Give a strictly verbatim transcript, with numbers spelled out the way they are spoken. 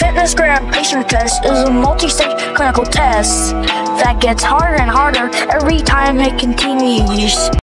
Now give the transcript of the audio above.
Fitness Grand Patient Test is a multi-stage clinical test that gets harder and harder every time it continues.